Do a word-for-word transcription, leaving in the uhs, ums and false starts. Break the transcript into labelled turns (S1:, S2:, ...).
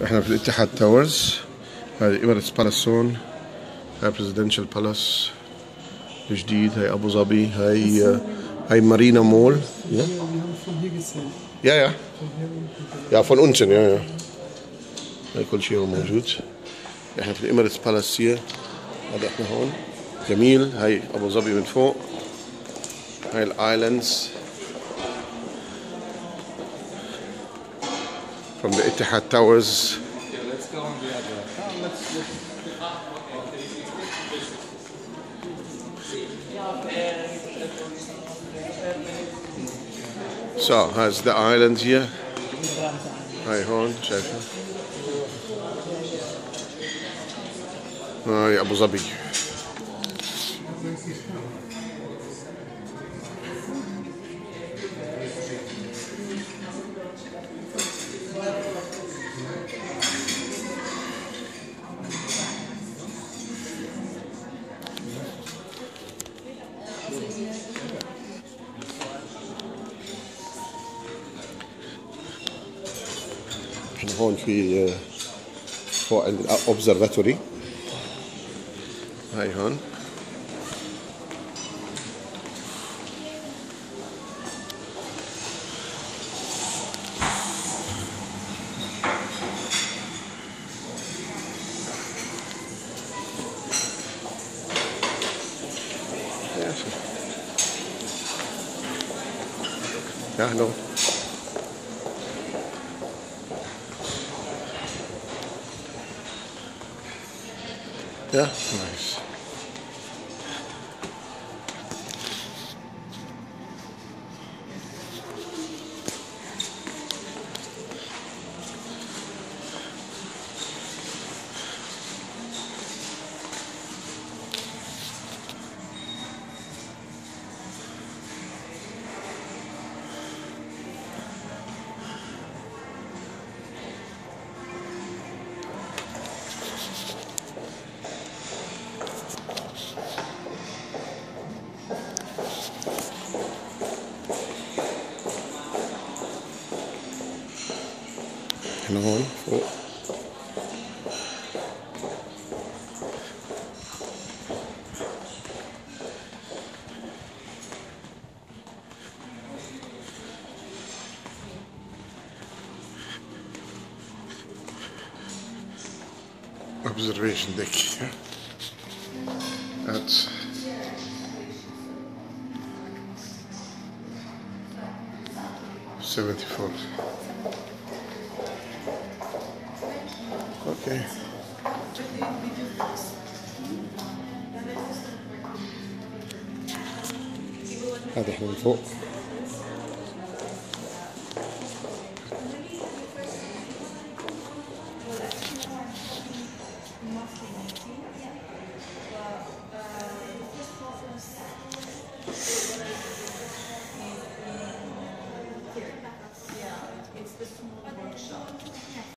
S1: احنا في الاتحاد تاورز. هذه إمارتس بالاسون، هاي بريزيدنشال بالاس الجديد. هاي ابو ظبي. هاي هاي مارينا مول. يا يا يا فون unten يا يا هاي كل شيء هو موجود. احنا في الإمارتس بالاسية. هذا احنا هون جميل. هاي ابو ظبي من فوق. هاي الايلاندز from the Etihad Towers. So has the island here. هاي هون شايفها. هاي أبو ظبي. احنا هون في فوق عند الأوبزرفاتوري. هاي هون. يا هلو. Yeah, nice. احنا هون فوق. Observation deck at seventy-four. Okay. هذا احنا من فوق.